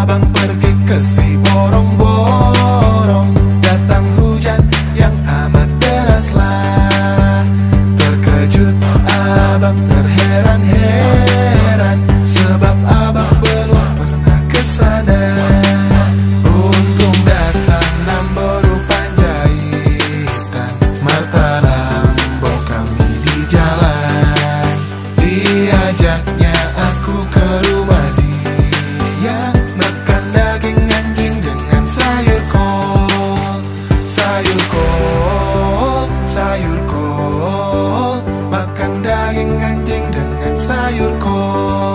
abang pergi ke si borong-borong. Datang hujan yang amat deraslah. Terkejut abang terheran-heran, sebab abang belum pernah kesana. Untung datang Namboru Panjaitan, Marta Lambo kami di jalan. Diajaknya aku ke rumah dia, makan daging anjing dengan sayur kol. Sayur kol, sayur kol, makan daging anjing dengan sayur kol.